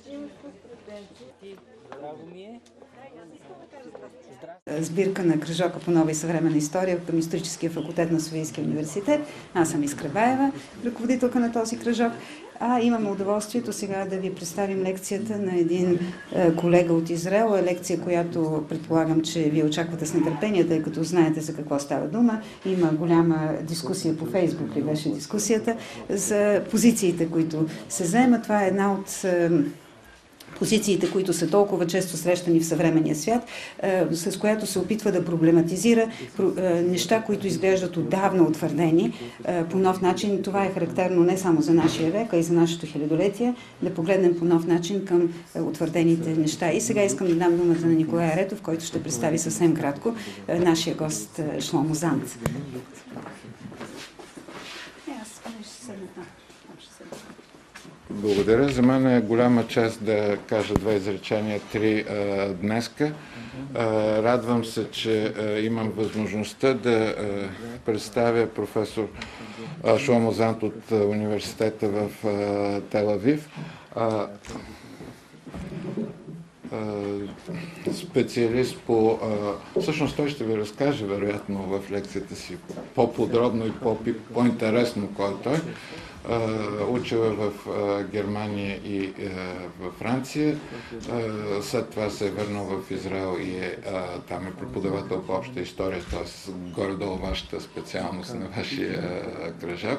Сбирка на кръжока по нова и съвременна история към историческия факултет на Софийския университет. Аз съм Искребаева, ръководителка на този кръжок. Имаме удоволствието сега да ви представим лекцията на един колега от Израел. Лекция, която предполагам, че ви очаквате с нетърпение, тъй като знаете за какво става дума. Има голяма дискусия по Фейсбук, ли беше дискусията, за позициите, които се вземат. Това е една от позициите, които са толкова често срещани в съвременния свят, с която се опитва да проблематизира неща, които изглеждат отдавна утвърдени по нов начин. Това е характерно не само за нашия век, а и за нашето хилядолетие, да погледнем по нов начин към утвърдените неща. И сега искам да дам думата на Николай Аретов, който ще представи съвсем кратко нашия гост Шломо Санд. Благодаря. За мен е голяма чест да кажа 2 изречения, 3 днеска. Радвам се, че имам възможността да представя професор Шломо Санд от университета в Тел Авив. Специалист по... Всъщност той ще ви разкаже, вероятно, в лекцията си по-подробно и по-интересно кой той. Учил е в Германия и във Франция. След това се е върнал в Израел и там е преподавател по обща история, т.е. горе-долу вашата специалност на вашия кръжок.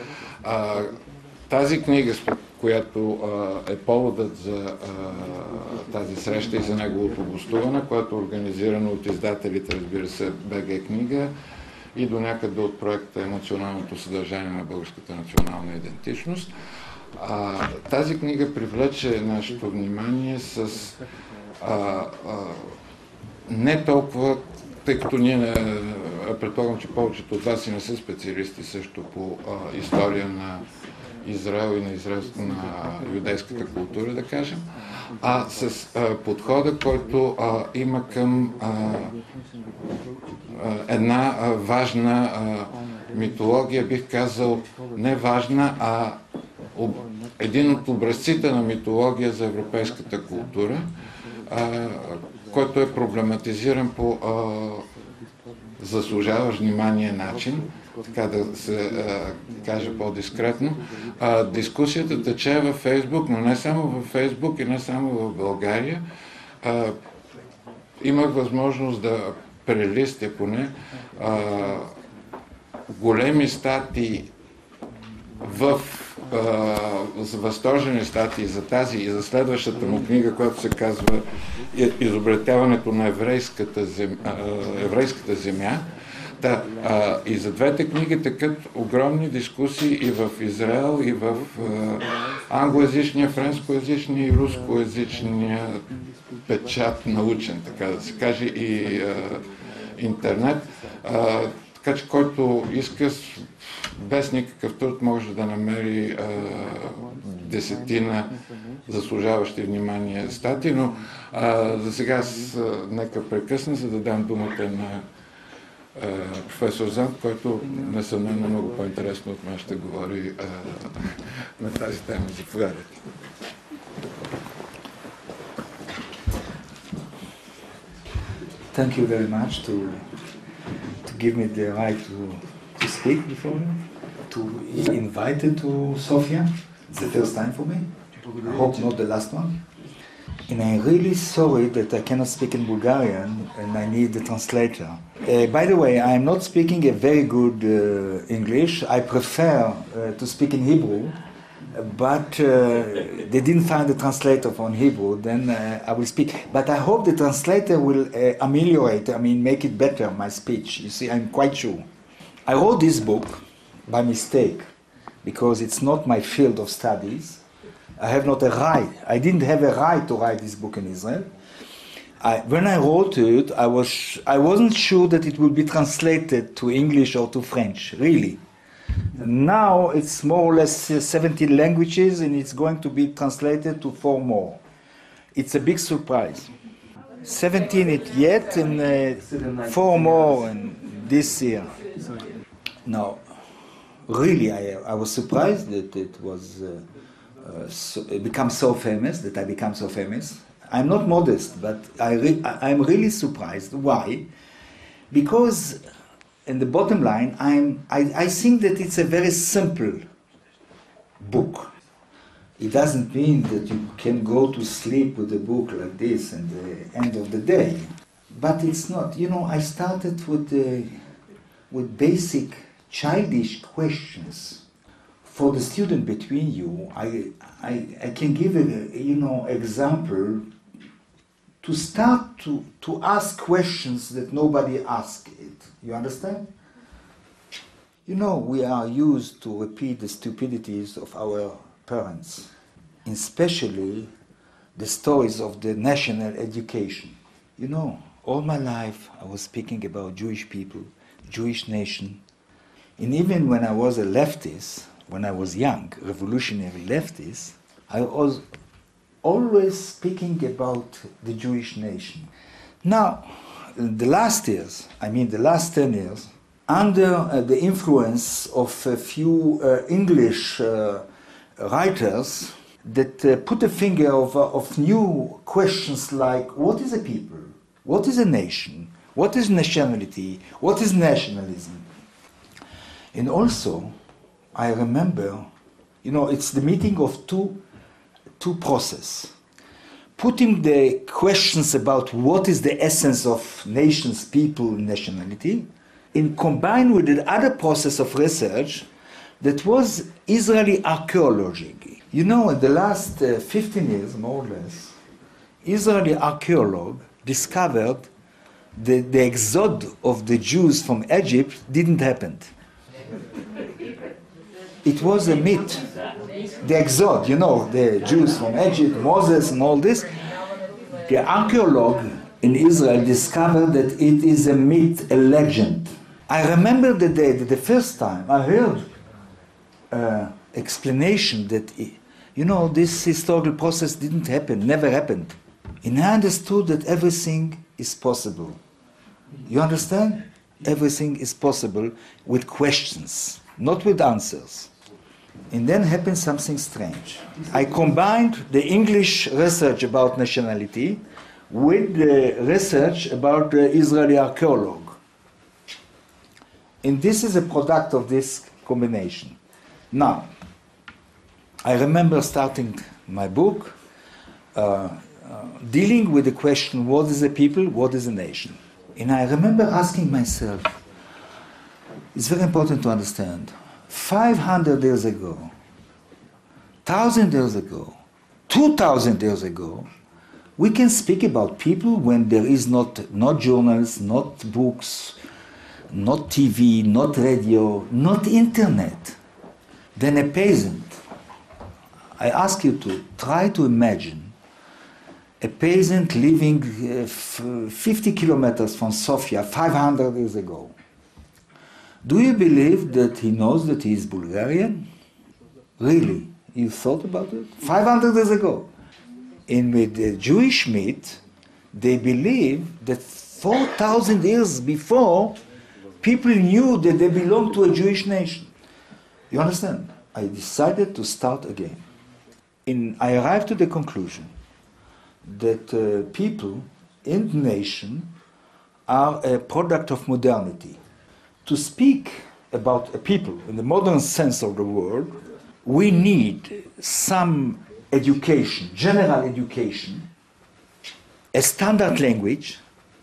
Тази книга, която е поводът за тази среща и за неговото гостуване, което е организирано от издателите, разбира се, БГ книга, и до някъде от проекта Емоционалното съдържание на българската национална идентичност. Тази книга привлече нашето внимание с не толкова, тъй като ние, предполагам, че повечето от вас и не са специалисти също по история на Израел и на юдейската култура, да кажем, а с подхода, който има към една важна митология, бих казал не важна, а един от образците на митология за европейската култура, който е проблематизиран по заслужаващ внимание начин, така да се каже по-дискретно. Дискусията тече във Фейсбук, но не само във Фейсбук и не само в България. Имах възможност да прелистя поне големи статии възторжени статии за тази и за следващата му книга, която се казва Изобретяването на еврейската земя. И за двете книги текат огромни дискусии и в Израел, и в англоязичния, френскоязичния и рускоязичния печат научен, така да се каже, и интернет. Така че който иска, без никакъв труд може да намери десетина заслужаващи внимание статии, но за сега нека прекъсна, за да дам думата на професор Санд, който несъмнено много по-интересно от мен ще говори на тази тема. Заповядайте. Thank you very much to give me the right to speak before you, to invite you to Sofia. It's the first time for me. I hope not the last one. And I'm really sorry that I cannot speak in Bulgarian and I need a translator. By the way, I'm not speaking a very good English. I prefer to speak in Hebrew, but they didn't find a translator for Hebrew, then I will speak. But I hope the translator will ameliorate, make it better, my speech. You see, I'm quite sure. I wrote this book by mistake, because it's not my field of studies. I have not a right. I didn't have a right to write this book in Israel. When I wrote it, I wasn't sure that it would be translated to English or to French, really. Now it's more or less 70 languages and it's going to be translated to 4 more. It's a big surprise. 17 it yet and 4 more in this year. Now, really I was surprised that it was become so famous, that I become so famous. I'm not modest, but I'm really surprised. Why? Because, in the bottom line, I think that it's a very simple book. It doesn't mean that you can go to sleep with a book like this at the end of the day. But it's not. You know, I started with basic childish questions. For the student between you, I can give a example to start to ask questions that nobody asked it. You understand? You know, we are used to repeat the stupidities of our parents, especially the stories of the national education. You know, all my life I was speaking about Jewish people, Jewish nation, and even when I was a leftist, when I was young, revolutionary leftist, I was always speaking about the Jewish nation. Now, the last years, the last 10 years, under the influence of a few English writers that put a finger of new questions like, what is a people? What is a nation? What is nationality? What is nationalism? And also, I remember, it's the meeting of two processes. Putting the questions about what is the essence of nations, people, nationality, and combined with the other process of research that was Israeli archaeology. In the last 15 years, more or less, Israeli archaeologues discovered that the exodus of the Jews from Egypt didn't happen. It was a myth. The exodus, the Jews from Egypt, Moses and all this. The archaeologue in Israel discovered that it is a myth, a legend. I remember the day that the first time I heard explanation that, this historical process didn't happen, never happened. And I understood that everything is possible. You understand? Everything is possible with questions, not with answers. And then happened something strange. I combined the English research about nationality with the research about the Israeli archaeologue. And this is a product of this combination. Now, I remember starting my book dealing with the question, what is a people, what is a nation? And I remember asking myself, it's very important to understand, 500 years ago, 1,000 years ago, 2,000 years ago, we can speak about people when there is not journals, not books, not TV, not radio, not internet. Then a peasant. I ask you to try to imagine a peasant living 50 kilometers from Sofia 500 years ago. Do you believe that he knows that he is Bulgarian? Really? You thought about it? 500 years ago. And with the Jewish myth, they believe that 4,000 years before, people knew that they belonged to a Jewish nation. You understand? I decided to start again. And I arrived to the conclusion that people in the nation are a product of modernity. To speak about a people in the modern sense of the word, we need some education, general education, a standard language,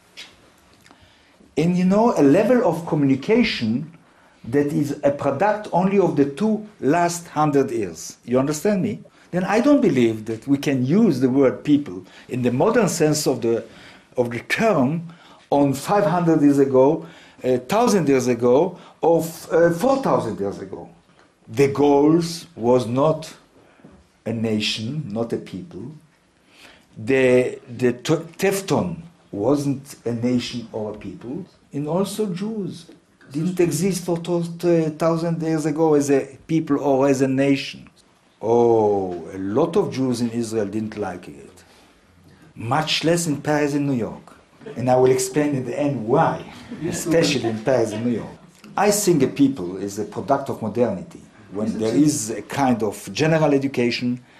and a level of communication that is a product only of the last 100 years. You understand me? Then I don't believe that we can use the word people in the modern sense of the term on 500 years ago, 1,000 years ago, or 4,000 years ago. The goals was not a nation, not a people. The Tefton wasn't a nation or a people. And also Jews didn't exist for 1,000 years ago as a people or as a nation. Oh, a lot of Jews in Israel didn't like it. Much less in Paris and New York. And I will explain at the end why, especially in Paris and New York. I think a people is a product of modernity. When there is a kind of general education,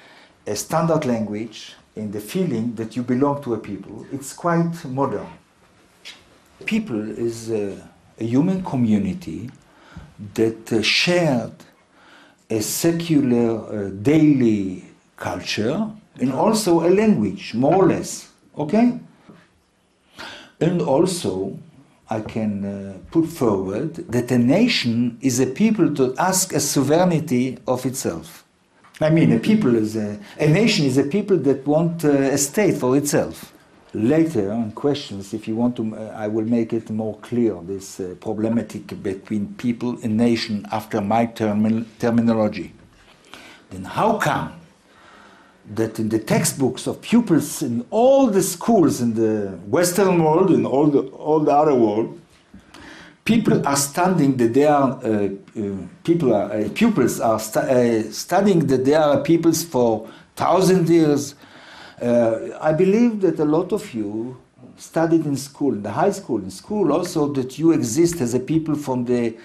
a standard language in the feeling that you belong to a people. It's quite modern. People is a human community that shared a secular daily culture and also a language, more or less, okay? And also, I can put forward that a nation is a people to ask a sovereignty of itself. I mean, a nation is a people that want a state for itself. Later, on questions, if you want to, I will make it more clear, this problematic between people and nation after my terminology. Then how come that in the textbooks of pupils in all the schools in the Western world and all the other world, people are studying that they are pupils are studying that they are peoples for 1,000 years. I believe that a lot of you studied in school, in the high school, in school also, that you exist as a people from the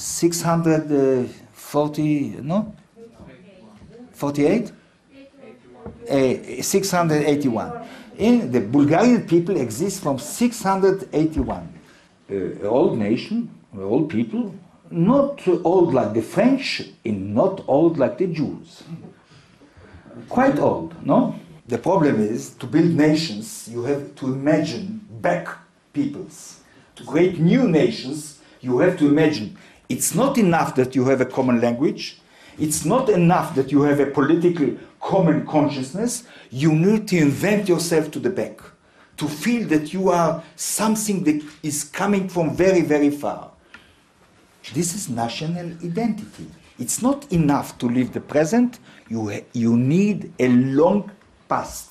48? 681. In the Bulgarian people exist from 681. Old nation, old people, not old like the French, and not old like the Jews. Quite old, no? The problem is, to build nations, you have to imagine back peoples. To create new nations, you have to imagine. It's not enough that you have a common language. It's not enough that you have a political common consciousness. You need to invent yourself to the back, to feel that you are something that is coming from very, very far. This is national identity. It's not enough to live the present. You need a long past.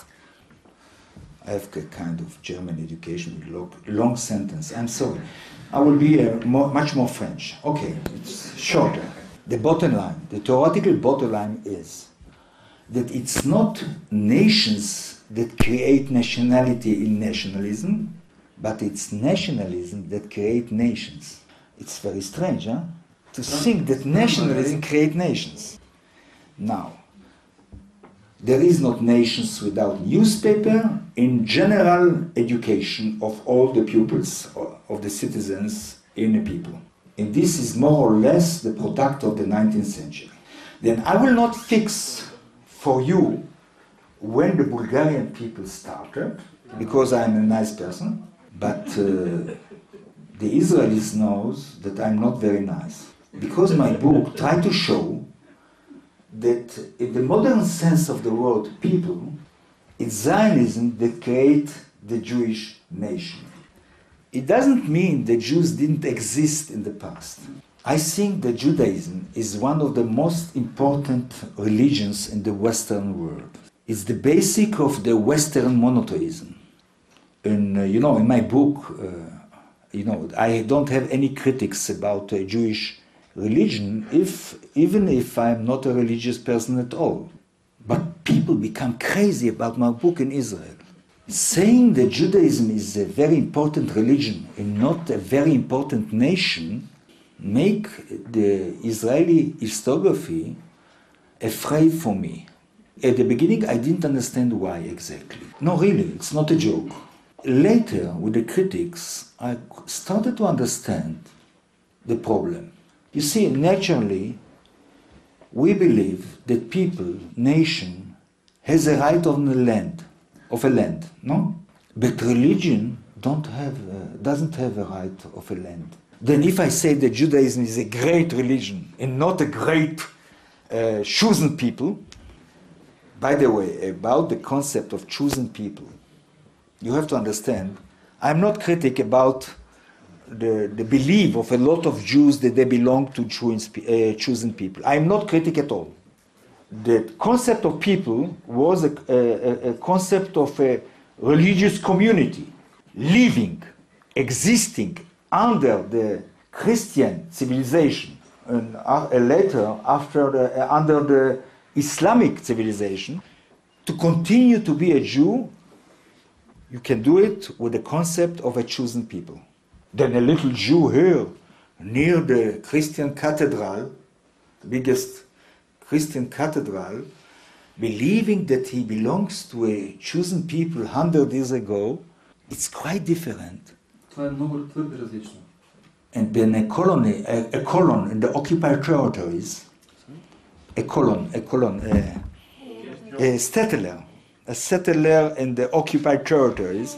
I have a kind of German education with long sentence. I'm sorry. I will be much more French. Okay, it's shorter. The bottom line, the theoretical bottom line is that it's not nations that create nationality in nationalism, but it's nationalism that create nations. It's very strange, huh? To think that nationalism creates nations. Now, there is not nations without newspaper in general education of all the pupils, of the citizens in a people. And this is more or less the product of the 19th century. Then I will not fix for you when the Bulgarian people started, because I'm a nice person, but the Israelis knows that I'm not very nice. Because my book tried to show that in the modern sense of the word people, it's Zionism that creates the Jewish nation. It doesn't mean that Jews didn't exist in the past. I think that Judaism is one of the most important religions in the Western world. It's the basic of the Western monotheism. And in my book, I don't have any critics about Jewish religion, even if I'm not a religious person at all. But people become crazy about my book in Israel. Saying that Judaism is a very important religion and not a very important nation make the Israeli historiography afraid for me. At the beginning, I didn't understand why exactly. No, really, it's not a joke. Later, with the critics, I started to understand the problem. You see, naturally, we believe that people, nation, has a right on the land, no? But religion doesn't have a right of a land. Then if I say that Judaism is a great religion and not a great chosen people, by the way, about the concept of chosen people, you have to understand, I'm not critic about the belief of a lot of Jews that they belong to chosen people. I'm not critic at all. The concept of people was a concept of a religious community, living, existing under the Christian civilization, and later under the Islamic civilization. To continue to be a Jew, you can do it with the concept of a chosen people. Then a little Jew here, near the Christian cathedral, the biggest Christian cathedral, believing that he belongs to a chosen people 100 years ago, it's quite different. Това е много твърде различно. And being a colon in the occupied territories, a settler in the occupied territories,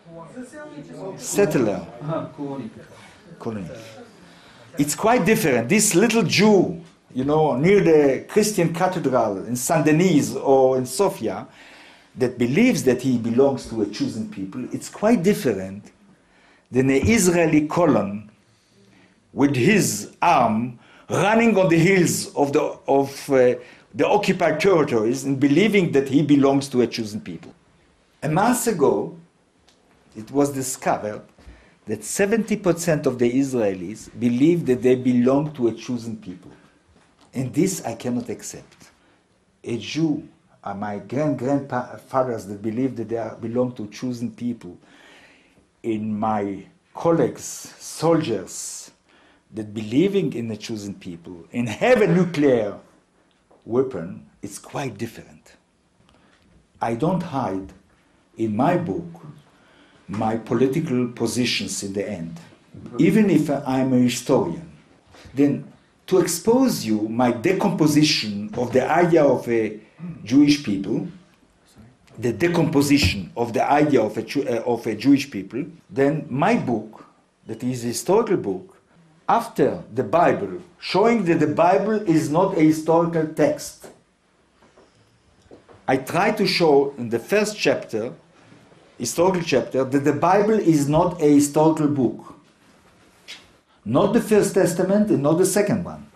colony. It's quite different. This little Jew, near the Christian cathedral in Saint Denis or in Sofia, that believes that he belongs to a chosen people, it's quite different than an Israeli colon with his arm running on the hills of the occupied territories and believing that he belongs to a chosen people. A month ago, it was discovered that 70% of the Israelis believe that they belong to a chosen people. And this I cannot accept. A Jew, my grandfathers that believe that they belong to chosen people, in my colleagues, soldiers, that believing in the chosen people and have a nuclear weapon, it's quite different. I don't hide in my book my political positions in the end, even if I'm a historian. Then to expose you my decomposition of the idea of a Jewish people, the decomposition of the idea of a Jewish people, then my book, that is a historical book, after the Bible, showing that the Bible is not a historical text. I try to show in the first chapter, historical chapter, that the Bible is not a historical book. Not the First Testament and not the second one.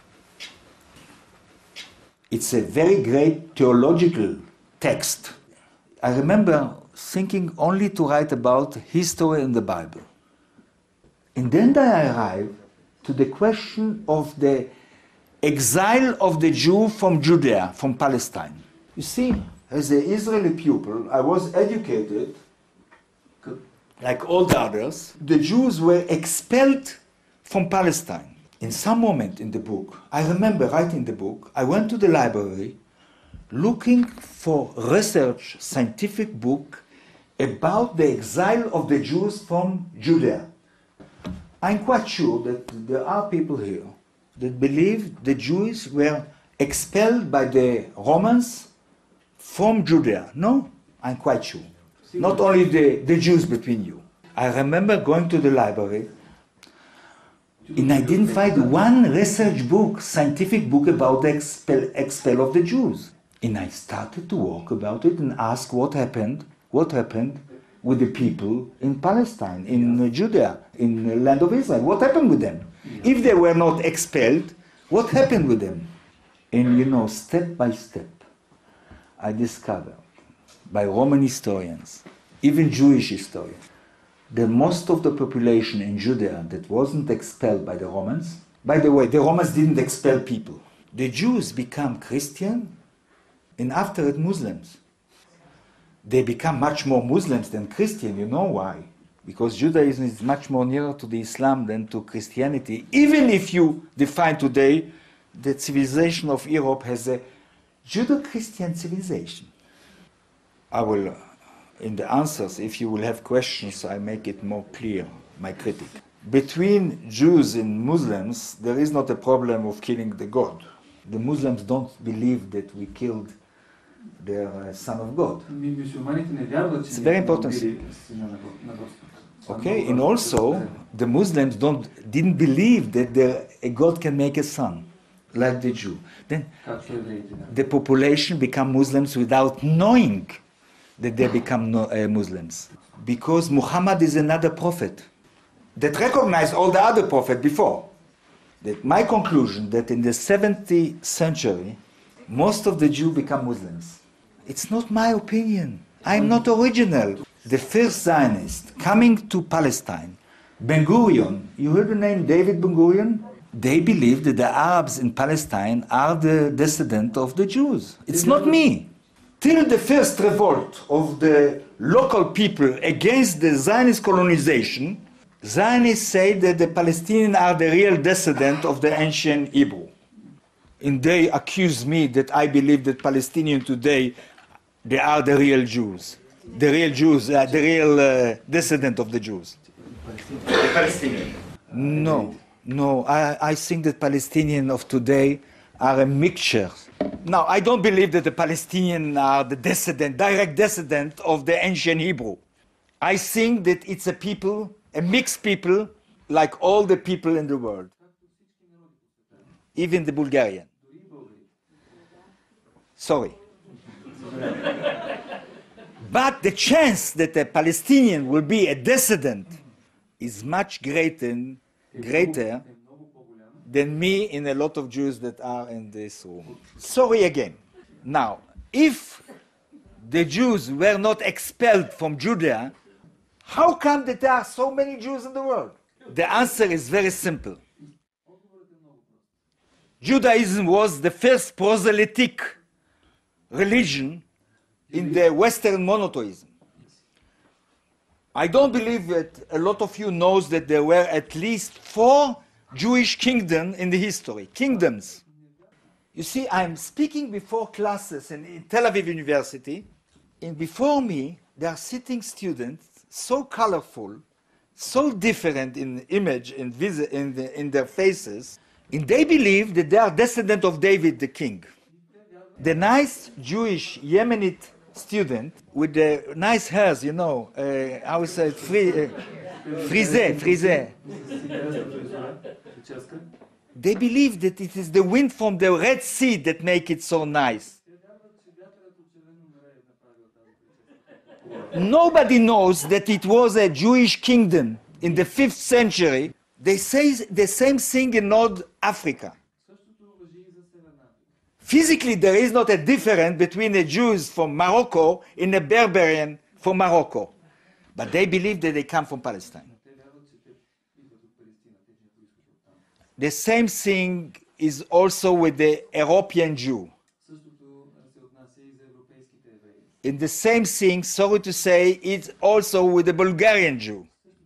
It's a very great theological text. I remember thinking only to write about history in the Bible. And then I arrived to the question of the exile of the Jew from Judea, from Palestine. You see, as an Israeli pupil, I was educated, like all the others. The Jews were expelled from Palestine. In some moment in the book, I remember writing the book, I went to the library looking for research, scientific book about the exile of the Jews from Judea. I'm quite sure that there are people here that believe the Jews were expelled by the Romans from Judea. No, I'm quite sure. Not only the Jews between you. I remember going to the library and I didn't find one research book, scientific book about the expel of the Jews. And I started to work about it and ask what happened with the people in Palestine, in Judea, in the land of Israel. What happened with them? If they were not expelled, what happened with them? And step by step, I discovered by Roman historians, even Jewish historians, that most of the population in Judea that wasn't expelled by the Romans, by the way, the Romans didn't expel people. The Jews become Christian and after it Muslims. They become much more Muslims than Christian. You know why? Because Judaism is much more nearer to the Islam than to Christianity. Even if you define today the civilization of Europe has a Judeo-Christian civilization. I will, in the answers, if you will have questions, I make it more clear, my critic. Between Jews and Muslims, there is not a problem of killing the God. The Muslims don't believe that we killed their Son of God. It's very important. Okay, and also the Muslims didn't believe that a God can make a son, like the Jew. Then the population become Muslims without knowing that they become Muslims, because Muhammad is another prophet that recognized all the other prophets before. That my conclusion that in the 70th century, most of the Jews become Muslims. It's not my opinion. I'm not original. The first Zionist coming to Palestine, Ben Gurion, you heard the name David Ben Gurion? They believe that the Arabs in Palestine are the descendant of the Jews. It's not me. Till the first revolt of the local people against the Zionist colonization, Zionists say that the Palestinians are the real descendant of the ancient Hebrew. and they accuse me that I believe that Palestinians today, they are the real Jews. The real Jews, the real descendant of the Jews. The Palestinian. No, I think that Palestinians of today are a mixture. Now, I don't believe that the Palestinians are the direct descendant of the ancient Hebrew. I think that it's a people, a mixed people, like all the people in the world. Even the Bulgarian. Sorry. But the chance that a Palestinian will be a descendant is much greater than me and a lot of Jews that are in this room. Sorry again. Now, if the Jews were not expelled from Judea, how come that there are so many Jews in the world? The answer is very simple. Judaism was the first proselytic religion in the Western monotheism. I don't believe that a lot of you knows that there were at least 4 Jewish kingdoms in the history. Kingdoms. You see, I'm speaking before classes in Tel Aviv University, and before me there are sitting students so colorful, so different in image and in their faces, and they believe that they are descendants of David the king. The nice Jewish Yemenite student with the nice hairs, you know, how is it, frisé. They believe that it is the wind from the Red Sea that make it so nice. Nobody knows that it was a Jewish kingdom in the 5th century. They say the same thing in North Africa. Physically, there is not a difference between the Jews from Morocco and a Barbarian from Morocco. But they believe that they come from Palestine. The same thing is also with the European Jew. And the same thing, sorry to say, is also with the Bulgarian Jew.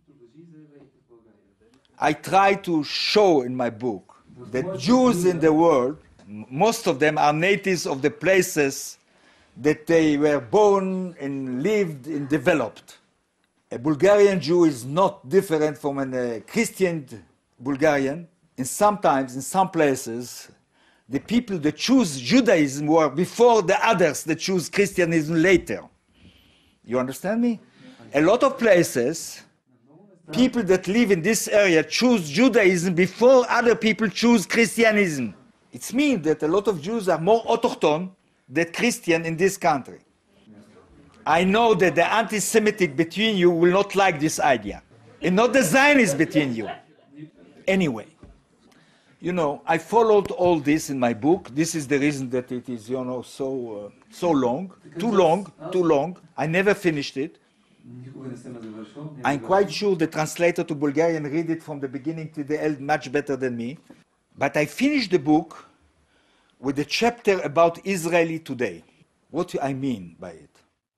I try to show in my book that Jews in the world, most of them are natives of the places that they were born and lived and developed. A Bulgarian Jew is not different from a Christian Bulgarian. And sometimes, in some places, the people that choose Judaism were before the others that choose Christianism later. You understand me? A lot of places, people that live in this area choose Judaism before other people choose Christianism. It means that a lot of Jews are more autochthon than Christian in this country. I know that the anti-Semitic between you will not like this idea, and not the Zionists between you. Anyway, you know, I followed all this in my book. This is the reason that it is, you know, so long, too long. I never finished it. I'm quite sure the translator to Bulgarian read it from the beginning to the end much better than me. But I finished the book with a chapter about Israeli today. What do I mean by it?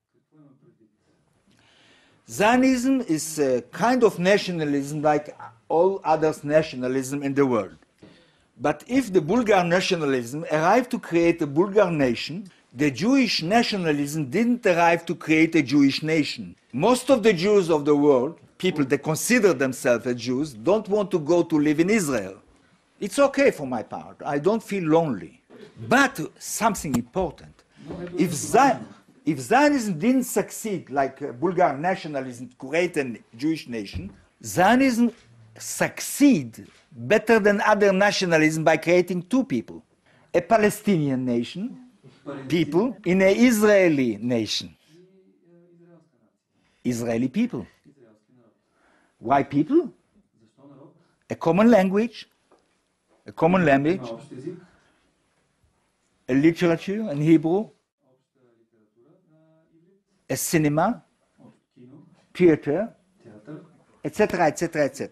Zionism is a kind of nationalism like all other nationalism in the world. But if the Bulgar nationalism arrived to create a Bulgar nation, the Jewish nationalism didn't arrive to create a Jewish nation. Most of the Jews of the world, people that consider themselves as Jews, don't want to go to live in Israel. It's okay for my part. I don't feel lonely. But something important. If Zionism didn't succeed like Bulgar nationalism to create a Jewish nation, Zionism succeed better than other nationalism by creating 2 people. A Palestinian nation, people, in an Israeli nation. Israeli people. Why people? A common language, a literature in Hebrew, a cinema, theater, etc., etc., etc.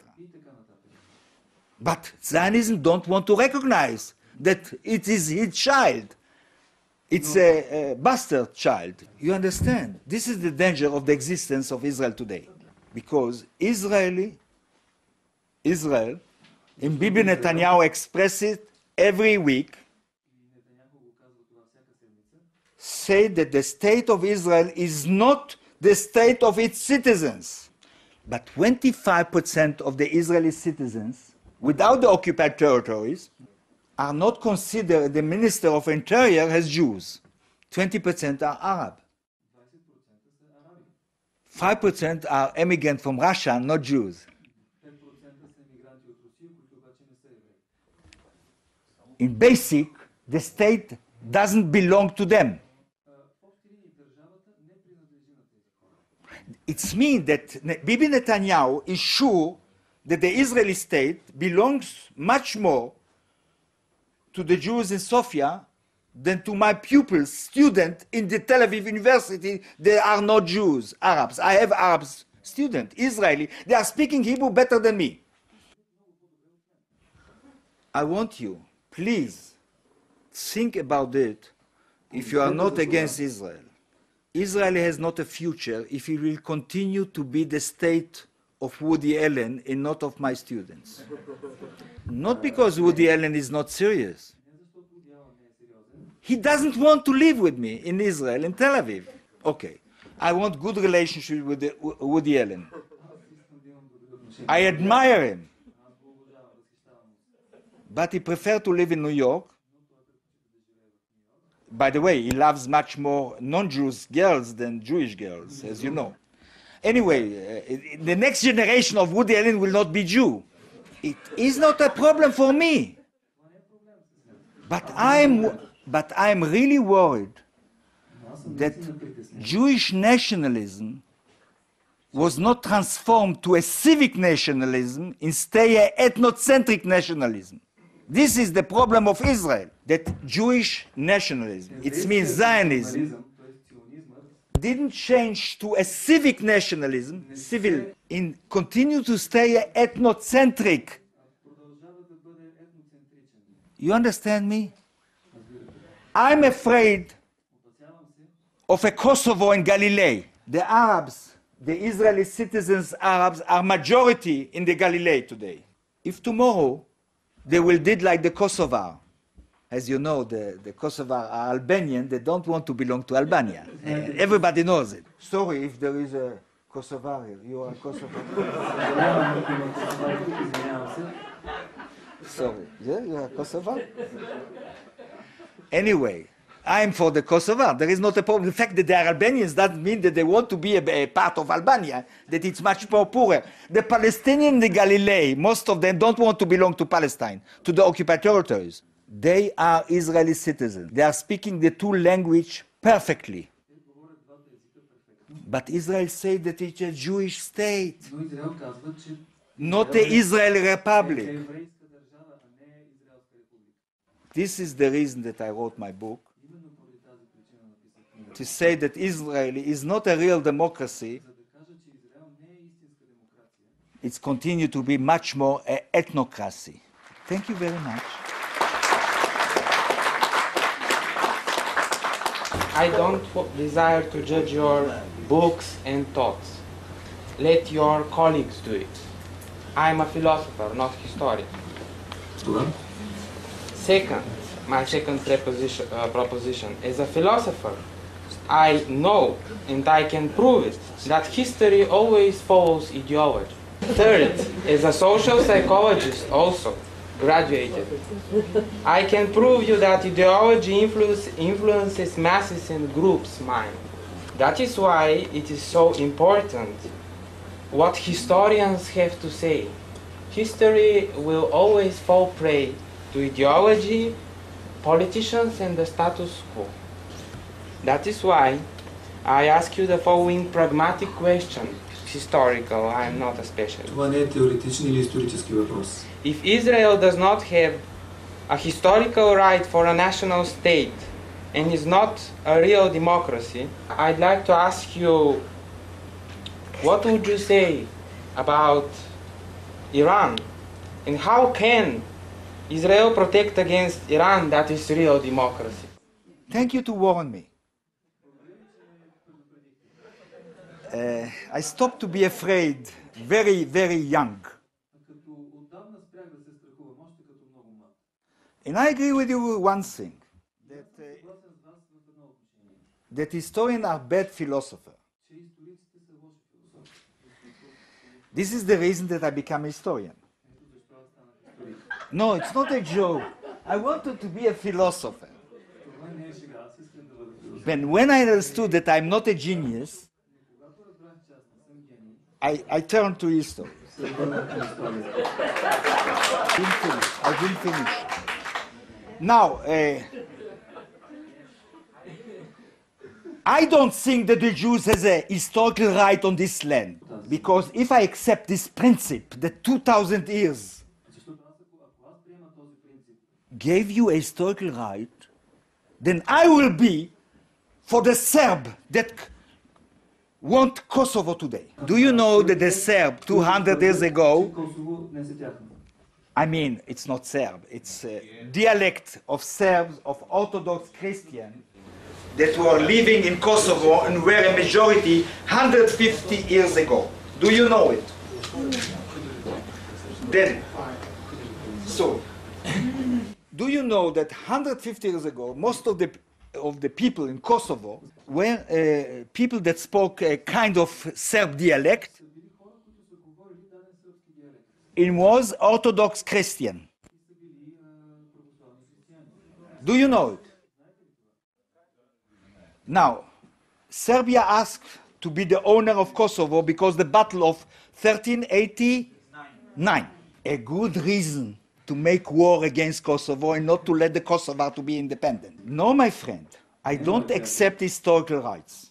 But Zionism don't want to recognize that it is his child. It's a bastard child. You understand? This is the danger of the existence of Israel today. Because Israel, and Bibi Netanyahu express it every week, say that the state of Israel is not the state of its citizens. But 25% of the Israeli citizens, without the occupied territories, are not considered the Minister of Interior as Jews. 20% are Arab. 5% are immigrants from Russia, not Jews. In basic, the state doesn't belong to them. It means that Bibi Netanyahu is sure that the Israeli state belongs much more to the Jews in Sofia than to my pupils, students in the Tel Aviv University. They are not Jews, Arabs. I have Arab students, Israeli. They are speaking Hebrew better than me. I want you, please, think about it if you are not against Israel. Israel has not a future if it will continue to be the state of Woody Allen and not of my students. Not because Woody Allen is not serious. He doesn't want to live with me in Israel, in Tel Aviv. Okay, I want good relationship with Woody Allen. I admire him. But he prefers to live in New York. By the way, he loves much more non-Jewish girls than Jewish girls, as you know. Anyway, the next generation of Woody Allen will not be Jew. It is not a problem for me. But I'm really worried that Jewish nationalism was not transformed to a civic nationalism, instead an ethnocentric nationalism. This is the problem of Israel, that Jewish nationalism, it means Zionism, didn't change to a civic nationalism, civil, and continue to stay ethnocentric. You understand me? I'm afraid of a Kosovo and Galilee. The Arabs, the Israeli citizens Arabs, are majority in the Galilee today. If tomorrow they will do like the Kosovar. As you know, the Kosovar are Albanian, they don't want to belong to Albania. Everybody knows it. Sorry if there is a Kosovar here. You are a Kosovar. Sorry. Yeah, you are a Kosovar? Anyway, I'm for the Kosovar. There is not a problem. The fact that they are Albanians doesn't mean that they want to be a part of Albania, that it's much more poorer. The Palestinians in the Galilee, most of them don't want to belong to Palestine, to the occupied territories. They are Israeli citizens. They are speaking the two languages perfectly. But Israel says that it's a Jewish state, not the Israeli Republic. This is the reason that I wrote my book, to say that Israel is not a real democracy. It's continued to be much more an ethnocracy. Thank you very much. I don't desire to judge your books and thoughts. Let your colleagues do it. I am a philosopher, not historian. Second, my second proposition, as a philosopher, I know, and I can prove it, that history always follows ideology. Third, as a social psychologist also, graduated, I can prove you that ideology influences masses and groups' mind. That is why it is so important what historians have to say. History will always fall prey to ideology, politicians, and the status quo. That is why I ask you the following pragmatic question, historical, I am not a specialist. Това не е теоретичен или исторически въпрос. If Israel does not have a historical right for a national state and is not a real democracy, I'd like to ask you, what would you say about Iran? And how can Israel protect against Iran that is real democracy? Thank you to warn me. I stopped to be afraid very, very young. And I agree with you with one thing. That that historians are bad philosophers. This is the reason that I became a historian. No, it's not a joke. I wanted to be a philosopher. But when I understood that I'm not a genius, I turned to history. I didn't finish. Now, I don't think that the Jews has a historical right on this land, because if I accept this principle that 2,000 years gave you a historical right, then I will be for the Serb that want Kosovo today. Do you know that the Serb 200 years ago, I mean, it's not Serb, it's a dialect of Serbs, of Orthodox Christian, that were living in Kosovo and were a majority 150 years ago. Do you know it? Then, so, do you know that 150 years ago, most of the people in Kosovo were people that spoke a kind of Serb dialect? It was Orthodox Christian. Do you know it? Now, Serbia asked to be the owner of Kosovo because the battle of 1389. A good reason to make war against Kosovo and not to let the Kosovar to be independent. No, my friend, I don't accept historical rights.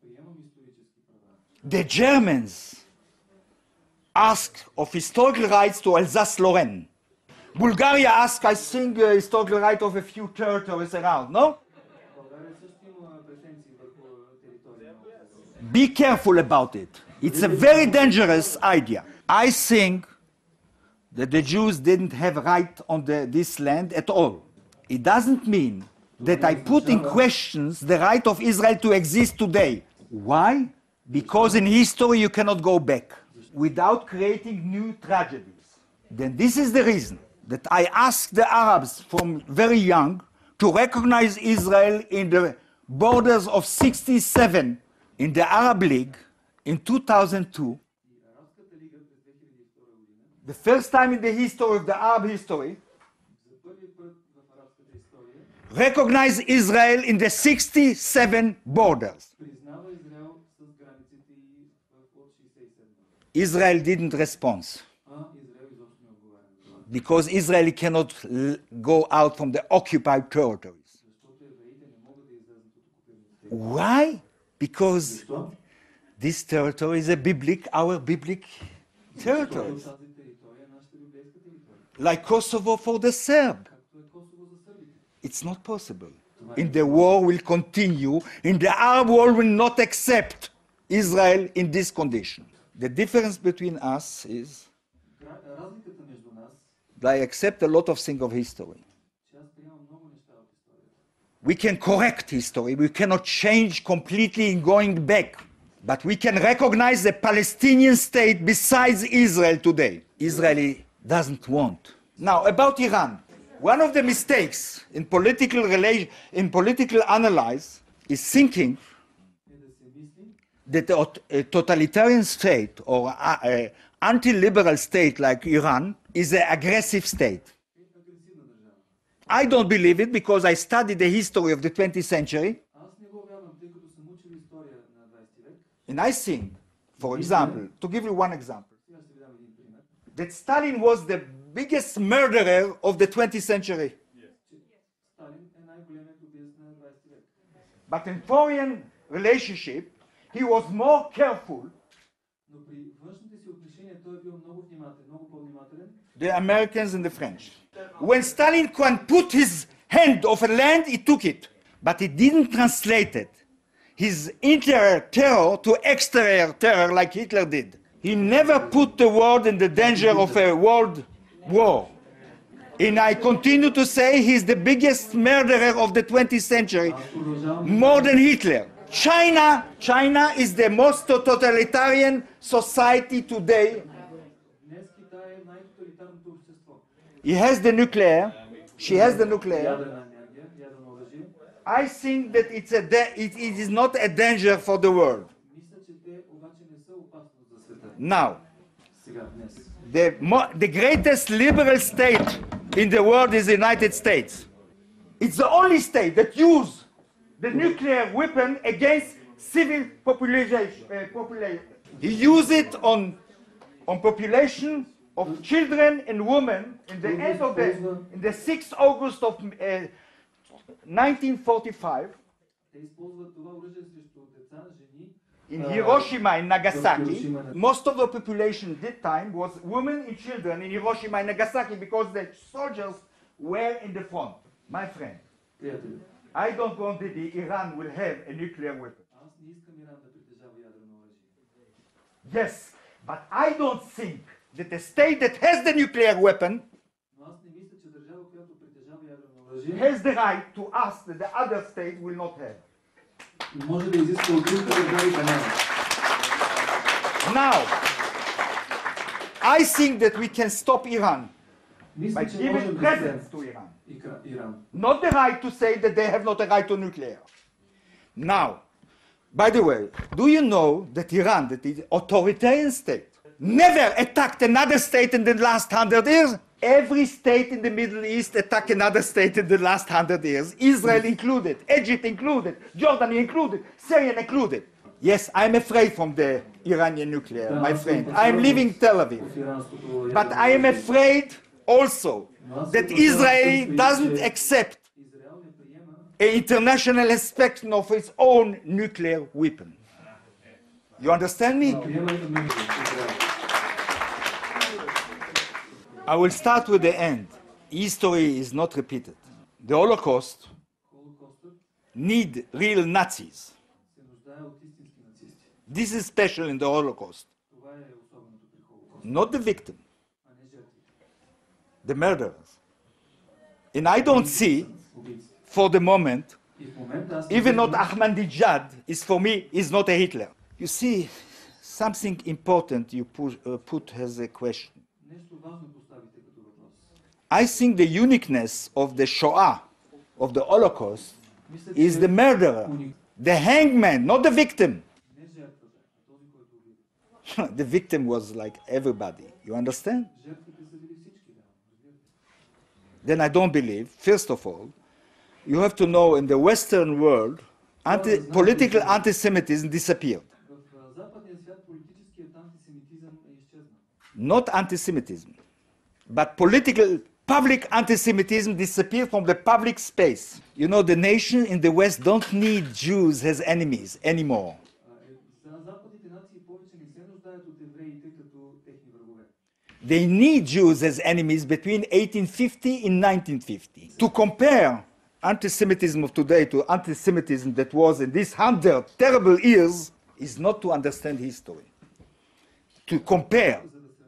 The Germans asked of historical rights to Alsace-Lorraine. Bulgaria asked, I think, historical right of a few territories around, no? Be careful about it. It's a very dangerous idea. I think that the Jews didn't have right on this land at all. It doesn't mean that I put in questions the right of Israel to exist today. Why? Because in history you cannot go back without creating new tragedies. Then this is the reason that I asked the Arabs from very young to recognize Israel in the borders of 67 in the Arab League in 2002. The first time in the history of the Arab history, recognize Israel in the 67 borders. Israel didn't respond because Israel cannot go out from the occupied territories. Why? Because this territory is our biblical territory. Like Kosovo for the Serb. It's not possible. And the war will continue, and the Arab world will not accept Israel in this condition. The difference between us is that I accept a lot of things of history. We can correct history. We cannot change completely in going back. But we can recognize the Palestinian state besides Israel today. Israel doesn't want. Now, about Iran. One of the mistakes in political analysis is thinking that a totalitarian state or an anti-liberal state like Iran is an aggressive state. I don't believe it because I studied the history of the 20th century. And I think, for example, to give you one example, that Stalin was the biggest murderer of the 20th century. But in foreign relationship, he was more careful. The Americans and the French. When Stalin can put his hand of a land, he took it. But he didn't translate it. His interior terror to exterior terror like Hitler did. He never put the world in the danger of a world war. And I continue to say he's the biggest murderer of the 20th century, more than Hitler. China is the most totalitarian society today. He has the nuclear, she has the nuclear. I think that it is not a danger for the world. Now, the greatest liberal state in the world is the United States. It's the only state that uses the nuclear weapon against civil population. He used it on population of children and women in the end of in the 6th August of 1945 in Hiroshima and Nagasaki. Most of the population at that time was women and children in Hiroshima and Nagasaki because the soldiers were in the front. My friend, I don't want that Iran will have a nuclear weapon. Yes, but I don't think that a state that has the nuclear weapon has the right to ask that the other state will not have. Now, I think that we can stop Iran by giving presents to Iran. Not the right to say that they have not a right to nuclear. Now, by the way, do you know that Iran, that is an authoritarian state, never attacked another state in the last 100 years? Every state in the Middle East attacked another state in the last 100 years. Israel included, Egypt included, Jordan included, Syria included. Yes, I'm afraid from the Iranian nuclear, my friend. I'm leaving Tel Aviv. But I am afraid also that Israel doesn't accept an international inspection of its own nuclear weapon. You understand me? I will start with the end. History is not repeated. The Holocaust need real Nazis. This is special in the Holocaust. Not the victim, the murderers. And I don't see, for the moment, even not Ahmadinejad is for me is not a Hitler. You see, something important you put as a question. I think the uniqueness of the Shoah, of the Holocaust, is the murderer, the hangman, not the victim. The victim was like everybody. You understand? Then I don't believe, first of all, you have to know in the Western world, political anti-Semitism disappeared. Not anti-Semitism, but public anti-Semitism disappeared from the public space. You know, the nation in the West don't need Jews as enemies anymore. They need Jews as enemies between 1850 and 1950. To compare anti-Semitism of today to anti-Semitism that was in these 100 terrible years is not to understand history. To compare.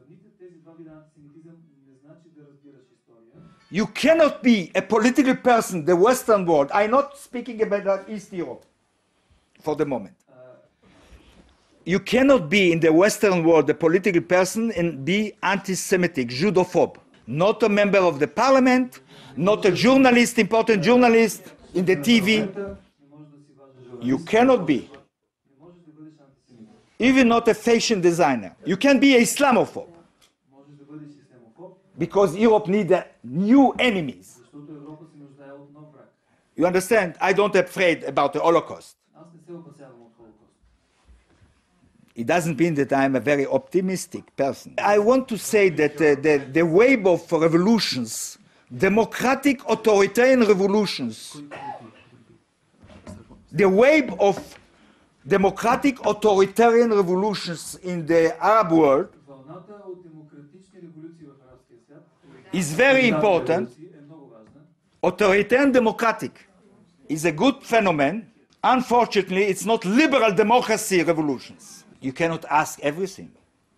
You cannot be a political person, the Western world. I'm not speaking about East Europe for the moment. You cannot be in the Western world a political person and be anti-Semitic, Judophobe. Not a member of the parliament, not a journalist, important journalist in the TV. You cannot be. Even not a fashion designer. You can be an Islamophobe. Because Europe needs new enemies. You understand? I don't afraid about the Holocaust. It doesn't mean that I'm a very optimistic person. I want to say that the wave of revolutions, democratic authoritarian revolutions, the wave of democratic authoritarian revolutions in the Arab world is very important. Authoritarian democratic is a good phenomenon. Unfortunately, it's not liberal democracy revolutions. You cannot ask everything.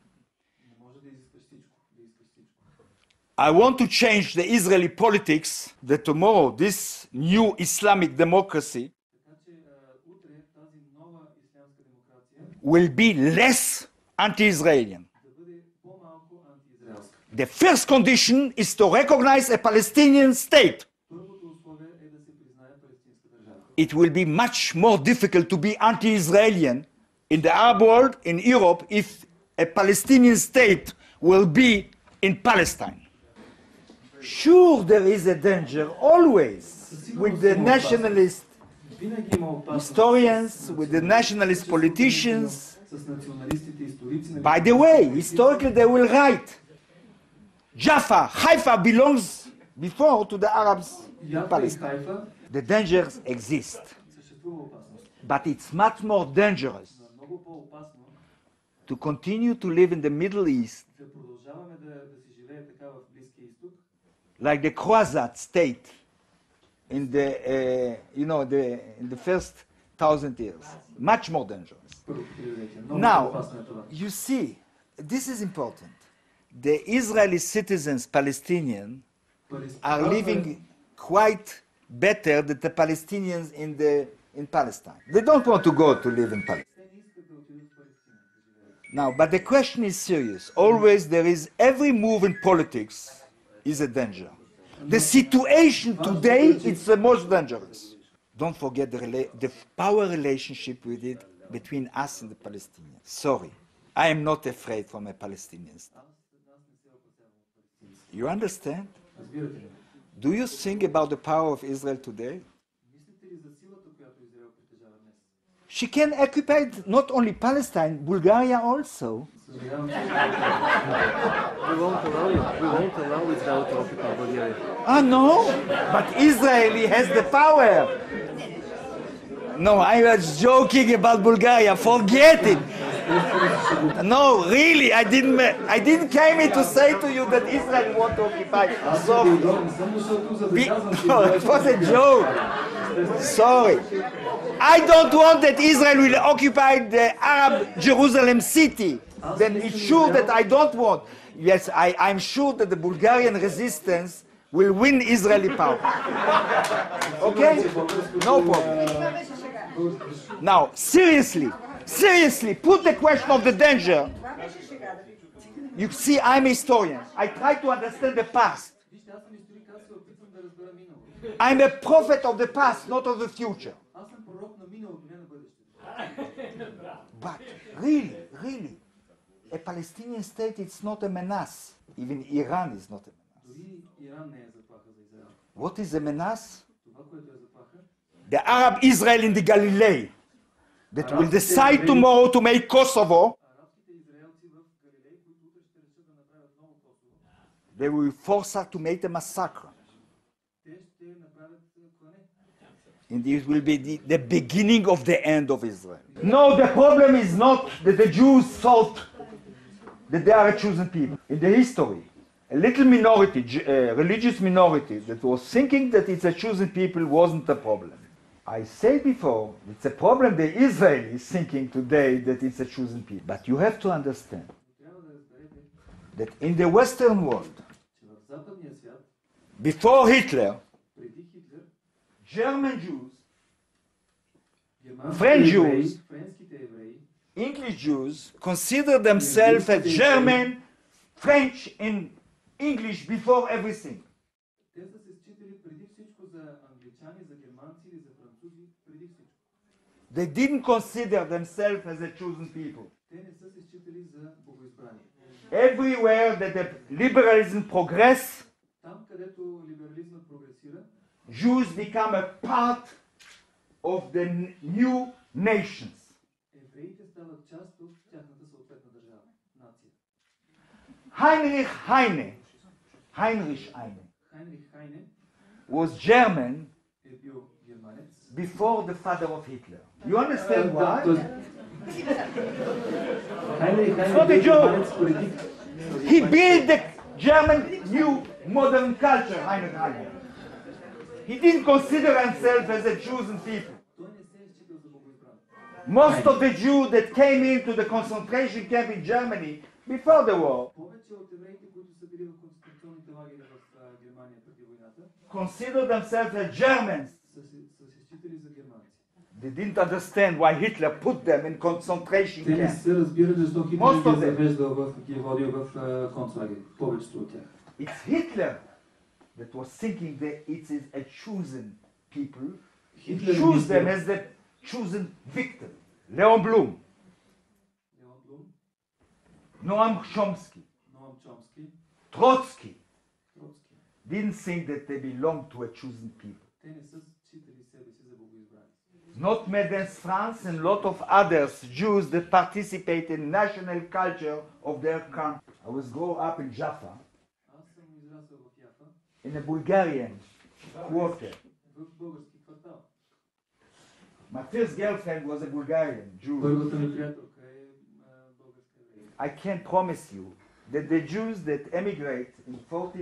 I want to change the Israeli politics that tomorrow this new Islamic democracy will be less anti-Israeli. The first condition is to recognize a Palestinian state. it will be much more difficult to be anti-Israeli in the Arab world, in Europe, if a Palestinian state will be in Palestine. Sure, there is a danger always with the nationalist historians, with the nationalist politicians. By the way, historically they will write, Jaffa, Haifa belongs before to the Arabs in Palestine. The dangers exist, but it's much more dangerous to continue to live in the Middle East like the Croisade state in the in the first 1,000 years. Much more dangerous. Now, you see, this is important. The Israeli citizens, Palestinians, are living quite better than the Palestinians in Palestine. They don't want to go to live in Palestine. Now, but the question is serious. Always there is, every move in politics is a danger. The situation today is the most dangerous. Don't forget the power relationship with it between us and the Palestinians. Sorry, I am not afraid from a Palestinian state. You understand? Do you think about the power of Israel today? She can occupy not only Palestine, Bulgaria also. We won't allow you. We won't allow Israel to occupy Bulgaria. Ah, no? But Israel has the power. No, I was joking about Bulgaria. Forget it. No, really, I didn't came here to say to you that Israel won't occupy. So, no, it was a joke. Sorry. I don't want that Israel will occupy the Arab Jerusalem city. Then it's sure that I don't want. Yes, I'm sure that the Bulgarian resistance will win Israeli power. Okay? No problem. Now, seriously, put the question of the danger. You see, I'm a historian. I try to understand the past. I'm a prophet of the past, not of the future. But really, a Palestinian state, it's not a menace. Even Iran is not a menace. What is a menace? The Arab Israel in the Galilee that will decide tomorrow to make Kosovo. They will force us to make a massacre. And it will be the beginning of the end of Israel. No, the problem is not that the Jews thought that they are a chosen people. In the history, a little minority, religious minority, that was thinking that it's a chosen people wasn't a problem. I said before, it's a problem the Israelis thinking today that it's a chosen people. But you have to understand that in the Western world, before Hitler, German Jews, French Jews, English Jews consider themselves as German, French, and English before everything. They didn't consider themselves as a chosen people. Everywhere that the liberalism progresses, Jews become a part of the new nations. Heinrich Heine was German before the father of Hitler. You understand why? It's not a joke. He built the German new modern culture, Heinrich Heine. He didn't consider himself as a chosen people. Most of the Jews that came into the concentration camp in Germany before the war considered themselves as Germans. They didn't understand why Hitler put them in concentration camps. Most of them. It's Hitler that was thinking that it is a chosen people. Хитлер choose them as the chosen victim. Leon Blum, Леон Блум, Noam Chomsky, Ноам Чомски, Trotsky Троцки. didn't think that they belonged to a chosen people. Те не са считали себе си за богоизбрани. Not Medens France and a lot of others, Jews that participate in national culture of their country. I was grown up in Jaffa, Аз съм израсъл в Яфа, in a Bulgarian quarter. в български квартал. My first girlfriend was a Bulgarian Jew. Първата ми приятелка е българска еврейка. I can promise you that the Jews that emigrate in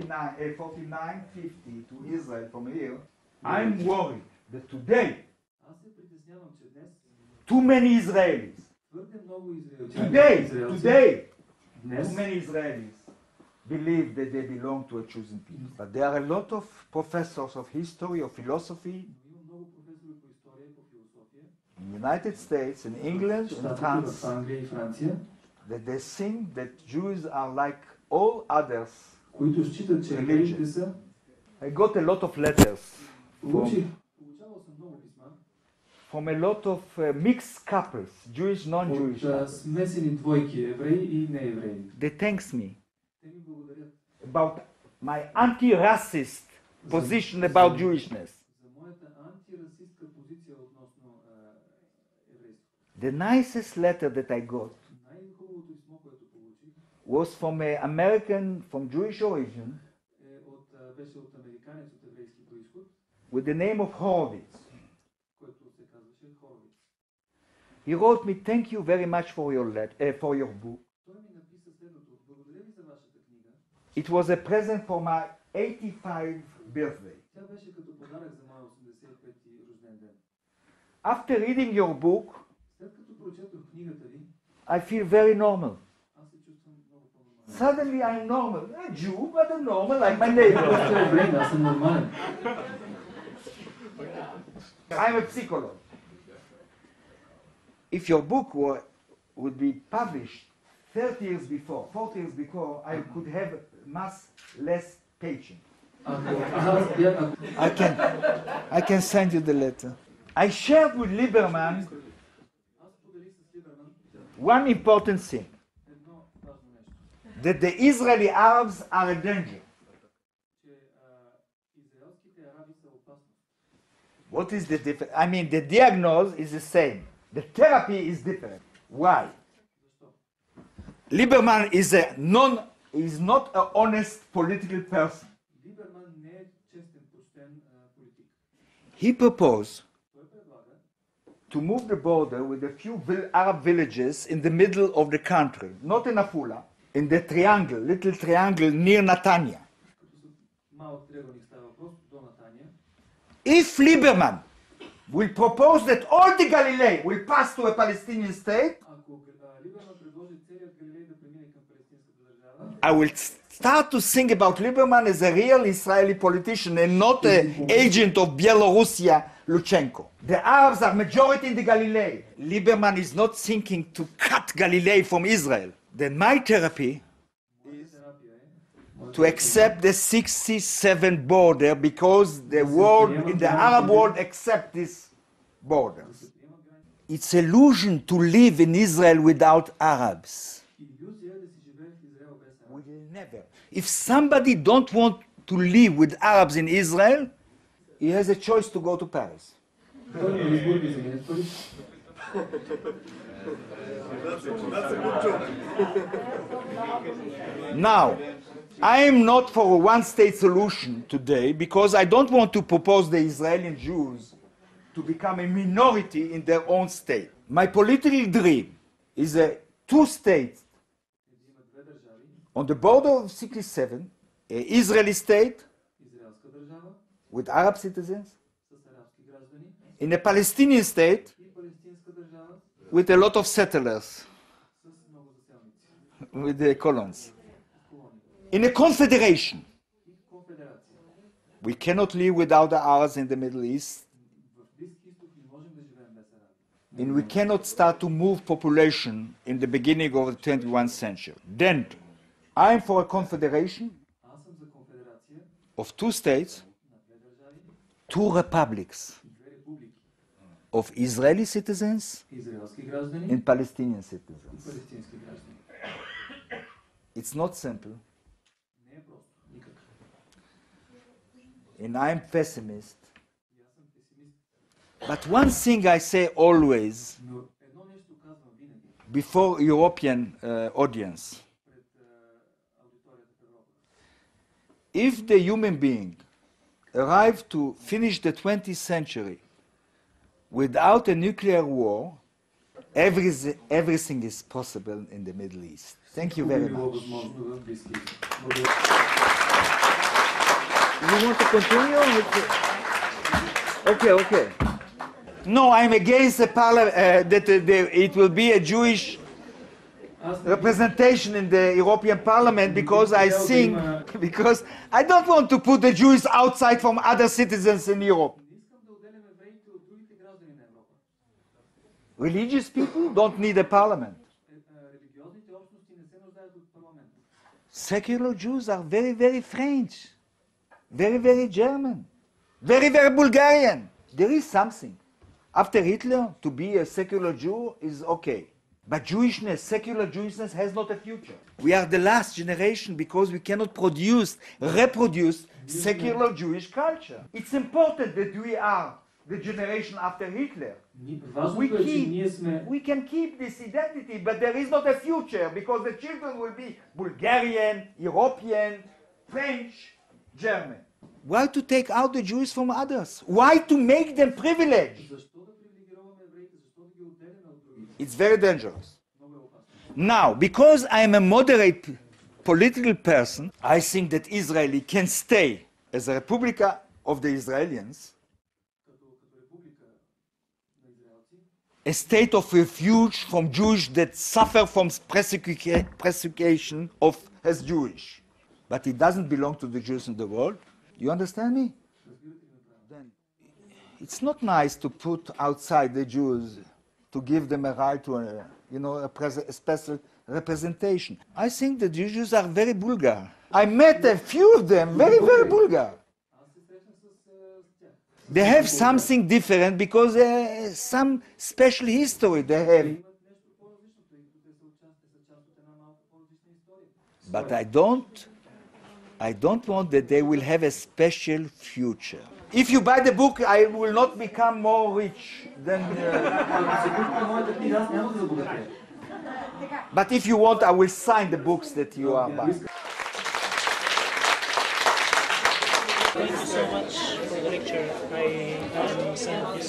49-50 to Israel from here, I'm worried that today Аз се притеснявам, че днес too many Israelis, твърде много израелчани, today, днес too many Israelis believe that they belong to a chosen people. But there are a lot of professors of history, of philosophy има много професори по история и по философия, in the United States, in England, in щатите France, в Англия и Франция, that they think that Jews are like all others. които считат, че евреите са. I got a lot of letters Получавал съм много писма from a lot of mixed couples, Jewish, non-Jewish. от смесени двойки, евреи и неевреи. They thanks me Те ми благодарят about my anti-racist position about Jewishness. за моята антирасистка позиция относно еврейството. The nicest letter that I got Най-хубавото писмо, което получих, was from an American from Jewish origin беше от американец от еврейски произход, with the name of Horowitz. който се казваше Хоровиц. He wrote me, "Thank you very much for your book. Той ми написа следното: благодаря ви за вашата книга. It was a present for my 85 birthday. Тя беше като подарък за моя 85-ти рожден ден. After reading your book, След като прочетох книгата ви, I feel very normal. аз се чувствам много по-нормален. Suddenly I'm normal. A Jew, but a normal like my neighbor. Просто еврей, аз съм нормален. I'm a psychologist. If your book would be published 30 years before, 40 years before, I could have much less patience. I can send you the letter. I shared with Lieberman one important thing, that the Israeli Arabs are a danger. What is the difference? I mean, the diagnosis is the same. The therapy is different. Why? Lieberman is not an honest political person. He proposed to move the border with a few Arab villages in the middle of the country, not in Afula, in the triangle, little triangle near Netanya. If Lieberman will propose that all the Galilee will pass to a Palestinian state, I will start to think about Lieberman as a real Israeli politician and not an agent of Belarusia, Lukashenko. The Arabs are majority in the Galilee. Lieberman is not thinking to cut Galilee from Israel. Then my therapy is to accept the 67 border because the world, in the Arab world, accept these borders. It's illusion to live in Israel without Arabs. We will never. If somebody don't want to live with Arabs in Israel, he has a choice to go to Paris. Now, I am not for a one-state solution today because I don't want to propose the Israeli Jews to become a minority in their own state. My political dream is a two-state on the border of 67, an Israeli state with Arab citizens, in a Palestinian state with a lot of settlers, with the colons. In a confederation. We cannot live without the Arabs in the Middle East. And we cannot start to move population in the beginning of the 21st century. Then, I am for a confederation of two states, two republics. of Israeli citizens израелски граждани and Palestinian и citizens. палестински граждани. It's not simple, Не е просто, никак. and I'm pessimist. И аз съм песимист. But one thing I say always Но едно нещо казвам винаги before European audience. пред аудиторията в Европа. If the human being arrived to finish the 20th century without a nuclear war, everything is possible in the Middle East. Thank you very Било much. възможно в Близкия изток. Благодаря. You want to continue? Okay. No, I'm against the it will be a Jewish representation in the European Parliament because I think because I don't want to put the Jews outside from other citizens in Europe. Не искам да отделям евреите от другите граждани на Европа. Religious people don't need a parliament. Религиозните общности не се нуждаят от парламент. Secular Jews are very, very French, very, very German, very, very Bulgarian. There is something. After Hitler, to be a secular Jew is okay. But Jewishness, secular Jewishness has not a future. We are the last generation because we cannot reproduce secular Jewish culture. It's important that we are the generation after Hitler. Важното е, че ние сме We can keep this identity, but there is not a future because the children will be Bulgarian, European, French, German. Why to take out the Jews from others? Why to make them privileged? защо да привилегироваме евреите, защо да ги отделяме от другите. It's very dangerous. Много е опасно. Now, because I am a moderate political person, I think that Israel can stay as a Republica of the Israelis, Като република на израелци, a state of refuge from Jews that suffer from persecution of as Jewish. But it doesn't belong to the Jews in the world. You understand me? Then it's not nice to put outside the Jews, to give them a right to a special representation. I think the Jews are very Bulgar. I met a few of them, very, very Bulgar. аз се срещам с тях. They have something different because some special history they have. Имат нещо по-различно, тъй като те са част от една малко по-различна история. But I don't want that they will have a special future. If you buy the book, I will not become more rich than. Ако се купите моята книга, аз няма да забогатея. But if you want, I will sign the books that you are buying. Thank you so much for the lecture. I sent this.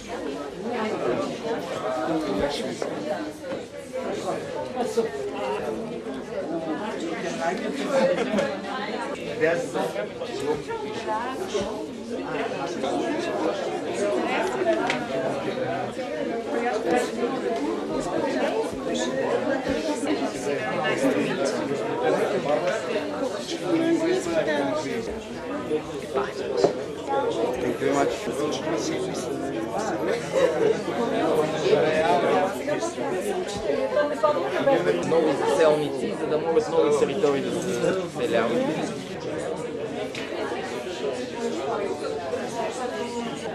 Thank you very much. Много заселници, за да могат нови територии да се заселяват.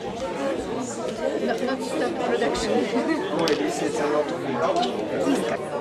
Not stop production. This is a lot of